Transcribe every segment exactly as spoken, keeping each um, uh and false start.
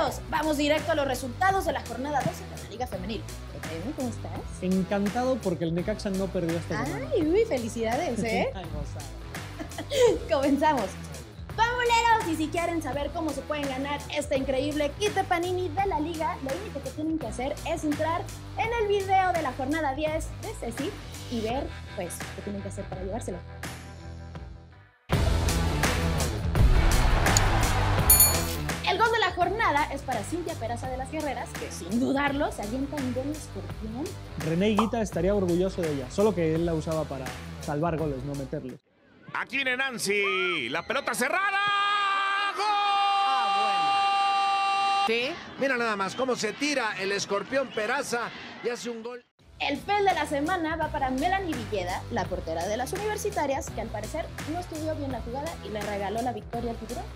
Pamuleros, vamos directo a los resultados de la jornada doce de la Liga Femenil. ¿Cómo estás? Encantado porque el Necaxa no perdió esta semana. Ay, uy, felicidades, ¿eh? Ay, Comenzamos. Pamuleros, y si quieren saber cómo se pueden ganar este increíble kit de Panini de la Liga, lo único que tienen que hacer es entrar en el video de la jornada diez de Ceci y ver, pues, qué tienen que hacer para llevárselo. El gol de la jornada es para Cintia Peraza de las Guerreras, que sin dudarlo se avienta un gol escorpión. René Higuita estaría orgulloso de ella, solo que él la usaba para salvar goles, no meterlos. Aquí viene Nancy, la pelota cerrada. ¡Gol! Ah, bueno. ¿Sí? Mira nada más cómo se tira el escorpión Peraza y hace un gol. El fail de la semana va para Melanie Villeda, la portera de las Universitarias, que al parecer no estudió bien la jugada y le regaló la victoria al tiburón.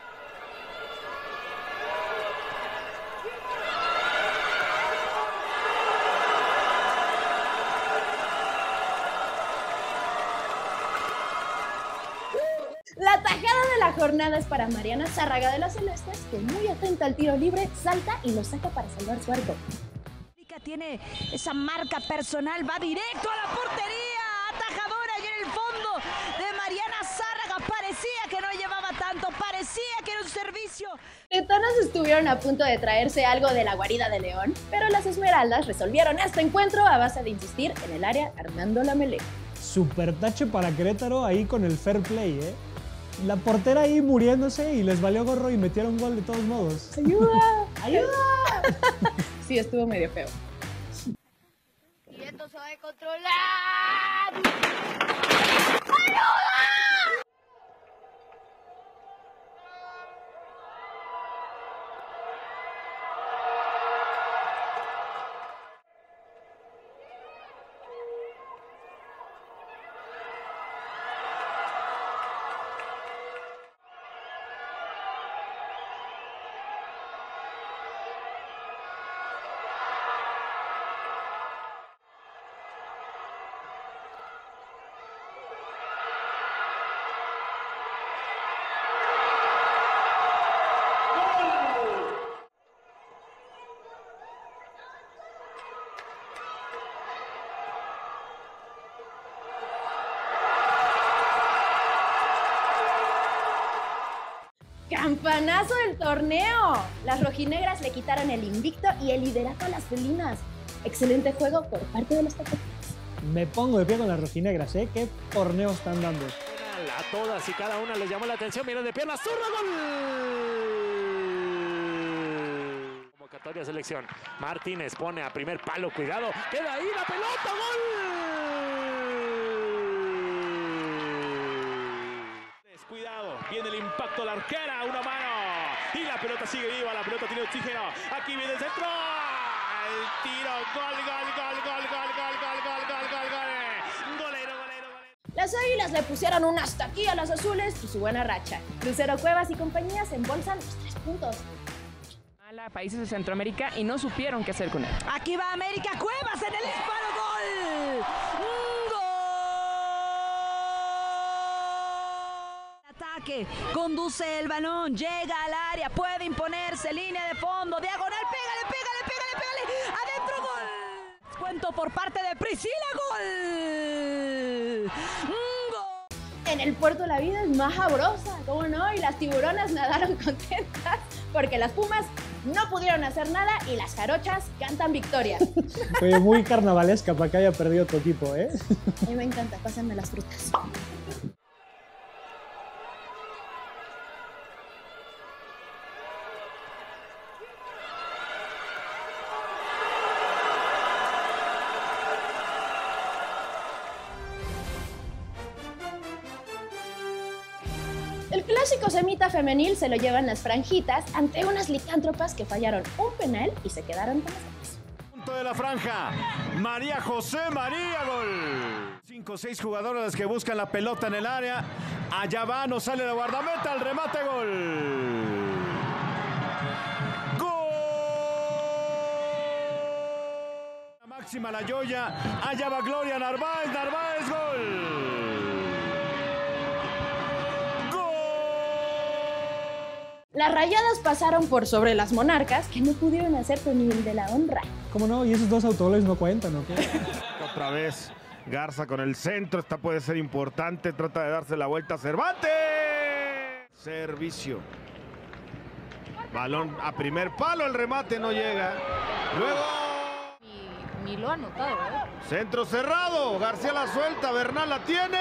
La tajada de la jornada es para Mariana Zárraga de las Celestes, que muy atenta al tiro libre, salta y lo saca para salvar su arco. Tiene esa marca personal, va directo a la portería, atajadora y en el fondo de Mariana Zárraga. Parecía que no llevaba tanto, parecía que era un servicio. Tetanas estuvieron a punto de traerse algo de la guarida de León, pero las Esmeraldas resolvieron este encuentro a base de insistir en el área armando la melé. Super tache para Querétaro ahí con el fair play, ¿eh? La portera ahí muriéndose y les valió gorro y metieron gol de todos modos. ¡Ayuda! ¡Ayuda! Sí, estuvo medio feo. Y esto se va a controlar. ¡Ayuda! ¡Campanazo del torneo! Las rojinegras le quitaron el invicto y el liderato a las felinas. Excelente juego por parte de los tapetes. Me pongo de pie con las rojinegras, ¿eh? ¿Qué torneo están dando? A todas y cada una les llamó la atención. Miren de pierna, zurda, gol. Convocatoria selección. Martínez pone a primer palo, cuidado. Queda ahí la pelota, gol. Cuidado, viene el impacto, la arquera, una mano y la pelota sigue viva, la pelota tiene oxígeno, aquí viene el centro, el tiro, gol, gol, gol, gol, gol, gol, gol, gol, gol, gol, gol, golero, golero, golero. Las Águilas le pusieron un hasta aquí a las azules y su buena racha. Lucero Cuevas y compañía se embolsan los tres puntos. A países de Centroamérica y no supieron qué hacer con él. Aquí va América, Cuevas en el disparo, gol. Conduce el balón, llega al área, puede imponerse, línea de fondo, diagonal, pégale, pégale, pégale, pégale, adentro, gol. Cuento por parte de Priscila, gol. Gol. En el puerto la vida es más sabrosa, ¿cómo no? Y las tiburonas nadaron contentas porque las pumas no pudieron hacer nada y las jarochas cantan victoria. Fue muy carnavalesca para que haya perdido tu equipo, ¿eh? A mí me encanta, pásenme las frutas. El clásico semita femenil se lo llevan las franjitas ante unas licántropas que fallaron un penal y se quedaron con las ganas. Punto de la franja, María José María, gol. Cinco o seis jugadoras que buscan la pelota en el área. Allá va, no sale la guardameta, el remate, gol. Gol. La máxima la Yoya, allá va Gloria Narváez, Narváez, gol. Las Rayadas pasaron por sobre las Monarcas, que no pudieron hacer con nivel de la honra. ¿Cómo no? ¿Y esos dos autogoles no cuentan o qué? Otra vez Garza con el centro. Esta puede ser importante. Trata de darse la vuelta a Cervantes. Servicio. Balón a primer palo. El remate no llega. Luego. Ni, ni lo ha anotado, ¿eh? Centro cerrado. García la suelta. Bernal la tiene.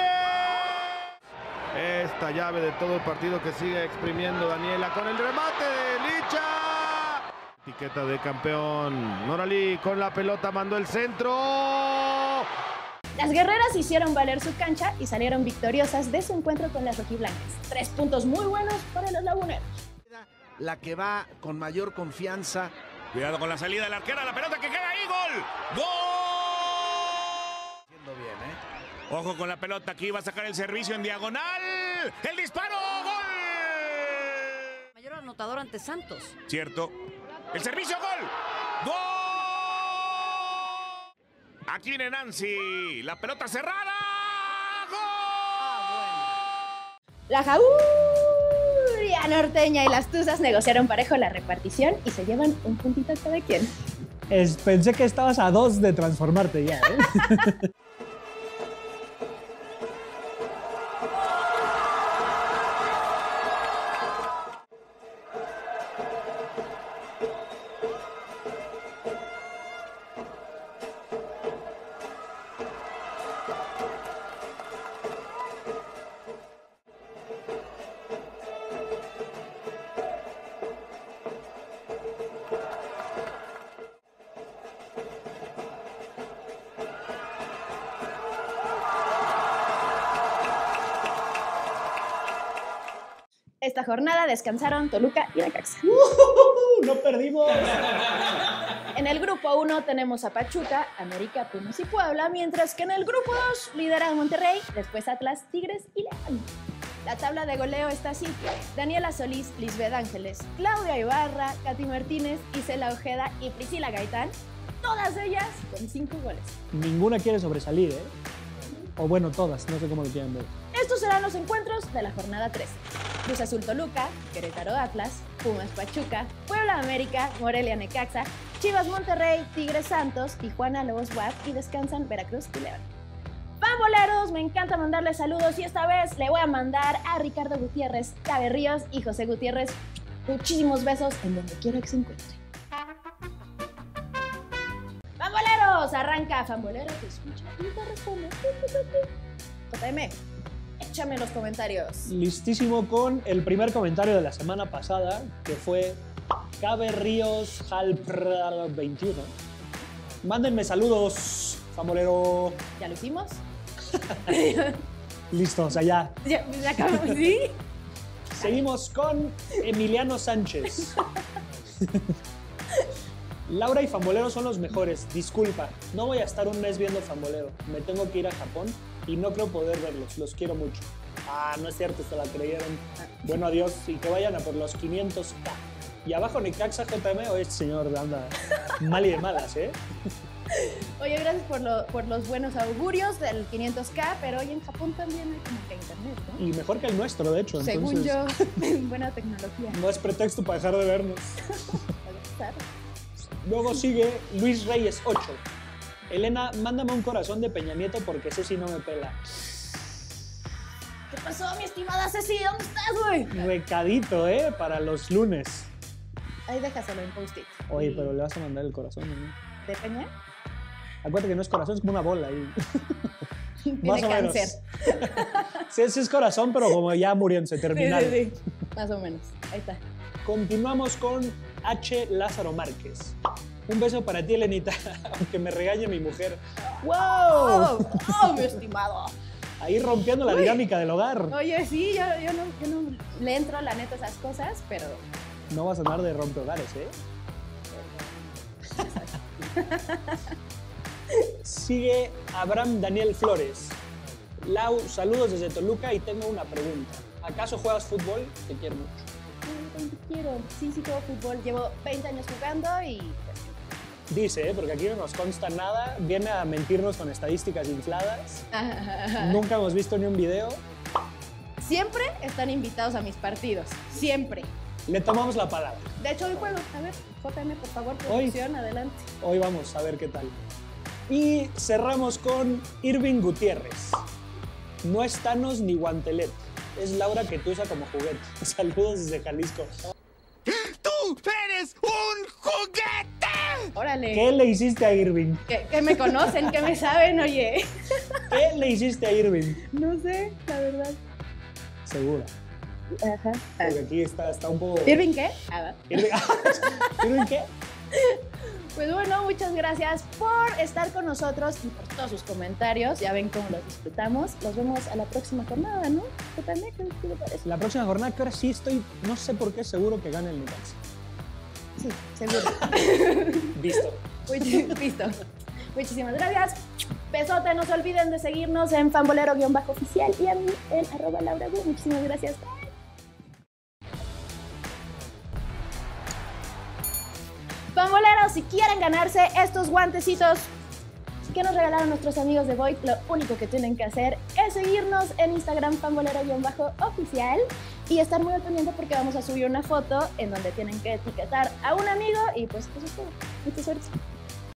Esta llave de todo el partido que sigue exprimiendo Daniela con el remate de Licha. Etiqueta de campeón. Noralí con la pelota mandó el centro. Las guerreras hicieron valer su cancha y salieron victoriosas de su encuentro con las rojiblancas. Tres puntos muy buenos para los laguneros. La que va con mayor confianza. Cuidado con la salida de la arquera, la pelota que queda ahí, gol. ¡Gol! Haciendo bien, ¿eh? Ojo con la pelota, aquí va a sacar el servicio en diagonal. ¡El disparo! ¡Gol! Mayor anotador ante Santos. Cierto. ¡El servicio, gol! ¡Gol! Aquí viene Nancy. La pelota cerrada. ¡Gol! La Jauría norteña y las Tuzas negociaron parejo la repartición y se llevan un puntito cada quien. Es, pensé que estabas a dos de transformarte ya, ¿eh? Esta jornada descansaron Toluca y Necaxa. ¡Uh! ¡No perdimos! En el grupo uno tenemos a Pachuca, América, Pumas y Puebla, mientras que en el grupo dos lidera Monterrey, después Atlas, Tigres y León. La tabla de goleo está así: Daniela Solís, Lisbeth Ángeles, Claudia Ibarra, Katy Martínez, Isela Ojeda y Priscila Gaitán, todas ellas con cinco goles. Ninguna quiere sobresalir, ¿eh? O bueno, todas, no sé cómo lo quieran ver. Estos serán los encuentros de la jornada trece. Cruz Azul Toluca, Querétaro Atlas, Pumas Pachuca, Puebla América, Morelia Necaxa, Chivas Monterrey, Tigres Santos, Tijuana Lobos W A P y descansan Veracruz y León. ¡Pamboleros! Me encanta mandarles saludos y esta vez le voy a mandar a Ricardo Gutiérrez, Cabe Ríos y José Gutiérrez muchísimos besos en donde quiera que se encuentren. ¡Pamboleros! Arranca Pambolero, te escucha y te responde. J M, échame los comentarios. Listísimo con el primer comentario de la semana pasada, que fue Cabe Ríos Halpr veintiuno. Mándenme saludos, Pambolero. ¿Ya lo hicimos? Listo, o sea, ya. Ya, ya acabamos, ¿sí? Seguimos con Emiliano Sánchez. Laura y Fambolero son los mejores. Disculpa, no voy a estar un mes viendo Fambolero. Me tengo que ir a Japón y no creo poder verlos. Los quiero mucho. Ah, no es cierto, se la creyeron. Bueno, adiós y que vayan a por los quinientos K. Y abajo Necaxa J M, o este señor anda mal y de malas, ¿eh? Oye, gracias por, lo, por los buenos augurios del quinientos K, pero hoy en Japón también hay como que internet, ¿no? Y mejor que el nuestro, de hecho. Según entonces, yo, buena tecnología. no es pretexto para dejar de vernos. Puede estar. Luego sigue Luis Reyes ocho. Elena, mándame un corazón de Peña Nieto porque Ceci no me pela. ¿Qué pasó, mi estimada Ceci? ¿Dónde estás, güey? Recadito, ¿eh? Para los lunes. Ahí déjaselo en post-it. Oye, Y- pero le vas a mandar el corazón, ¿no? ¿De Peña? Acuérdate que no es corazón, es como una bola ahí. Tiene Más o menos. cáncer. Sí, sí es corazón, pero como ya muriéndose, terminal. Sí, sí, sí. Más o menos. Ahí está. Continuamos con H. Lázaro Márquez. Un beso para ti, Elenita, aunque me regañe mi mujer. ¡Wow! ¡Oh, oh, mi estimado! Ahí rompiendo la Uy. dinámica del hogar. Oye, sí, yo, yo, no, yo no le entro, la neta, a esas cosas, pero... No vas a andar de rompehogares, ¿eh? Sigue Abraham Daniel Flores. Lau, saludos desde Toluca y tengo una pregunta. ¿Acaso juegas fútbol? Te quiero mucho. Ay, te quiero. Sí, sí juego fútbol. Llevo veinte años jugando y... pues, Dice, ¿eh? Porque aquí no nos consta nada. Viene a mentirnos con estadísticas infladas. Nunca hemos visto ni un video. siempre están invitados a mis partidos. Siempre. Le tomamos la palabra. De hecho, hoy juego. A ver, J M, por favor, producción, adelante. Hoy vamos a ver qué tal. Y cerramos con Irving Gutiérrez. No es Thanos ni Guantelet. Es Laura que tú usa como juguete. Saludos desde Jalisco. ¡Tú eres un juguete! Órale. ¿Qué le hiciste a Irving? Que, que me conocen, que me saben, oye. ¿Qué le hiciste a Irving? No sé, la verdad. Segura. Ajá. Porque aquí está, está un poco... ¿Irving qué? Ah, va. Irving, ¿Irving qué? Pues bueno, muchas gracias por estar con nosotros y por todos sus comentarios. Ya ven cómo los disfrutamos. Los vemos a la próxima jornada, ¿no? ¿Qué tal, ¿Qué te parece? La próxima jornada, que ahora sí estoy, no sé por qué, seguro que gana el Necaxa. Sí, seguro. Visto. Much- Listo. Muchísimas gracias. Besote, no se olviden de seguirnos en fanbolero-oficial y a mí en arroba Laura Gu. Muchísimas gracias. Fanboleros, si quieren ganarse estos guantecitos que nos regalaron nuestros amigos de Void, lo único que tienen que hacer es seguirnos en Instagram fanbolero-oficial y estar muy al pendiente porque vamos a subir una foto en donde tienen que etiquetar a un amigo y pues eso es todo. Mucha suerte.